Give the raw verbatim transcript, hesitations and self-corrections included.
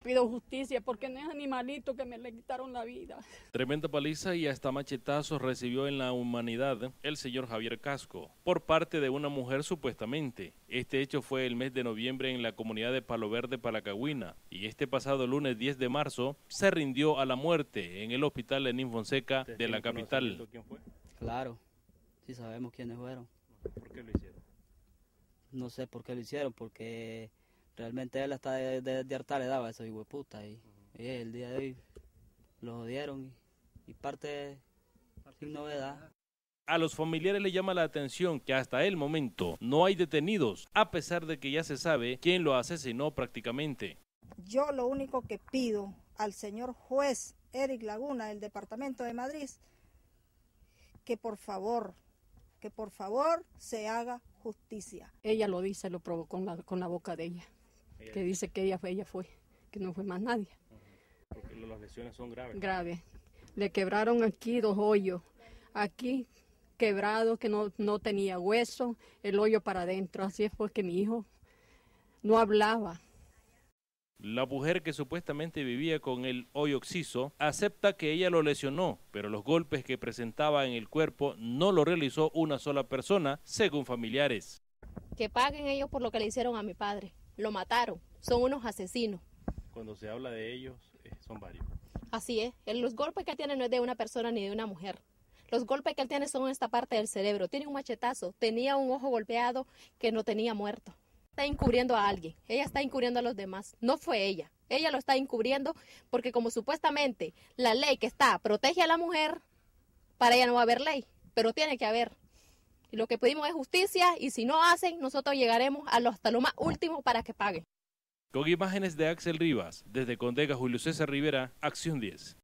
Pido justicia porque no es animalito que me le quitaron la vida. Tremenda paliza y hasta machetazos recibió en la humanidad el señor Javier Casco por parte de una mujer supuestamente. Este hecho fue el mes de noviembre en la comunidad de Palo Verde, Palacagüina, y este pasado lunes diez de marzo se rindió a la muerte en el hospital Lenín Fonseca de la capital. ¿Quién fue? Claro, sí sabemos quiénes fueron. ¿Por qué lo hicieron? No sé por qué lo hicieron, porque realmente él hasta de, de, de harta le daba a esos hijueputas y, uh-huh. y el día de hoy lo odiaron y, y parte sin novedad. A los familiares les llama la atención que hasta el momento no hay detenidos, a pesar de que ya se sabe quién lo asesinó prácticamente. Yo lo único que pido al señor juez Eric Laguna del departamento de Madrid, que por favor, que por favor se haga justicia. Ella lo dice, lo probó con la, con la boca de ella. Que dice que ella fue, ella fue, que no fue más nadie. Porque las lesiones son graves. Graves. Le quebraron aquí dos hoyos. Aquí quebrado, que no, no tenía hueso, el hoyo para adentro. Así fue que mi hijo no hablaba. La mujer que supuestamente vivía con el hoyo occiso acepta que ella lo lesionó, pero los golpes que presentaba en el cuerpo no lo realizó una sola persona, según familiares. Que paguen ellos por lo que le hicieron a mi padre. Lo mataron, son unos asesinos. Cuando se habla de ellos, eh, son varios. Así es, los golpes que él tiene no es de una persona ni de una mujer. Los golpes que él tiene son en esta parte del cerebro. Tiene un machetazo, tenía un ojo golpeado que no tenía muerto. Está encubriendo a alguien, ella está encubriendo a los demás. No fue ella, ella lo está encubriendo porque como supuestamente la ley que está protege a la mujer, para ella no va a haber ley, pero tiene que haber. Y lo que pedimos es justicia y si no hacen, nosotros llegaremos a lo, hasta lo más último para que paguen. Con imágenes de Axel Rivas, desde Condega, Julio César Rivera, Acción diez.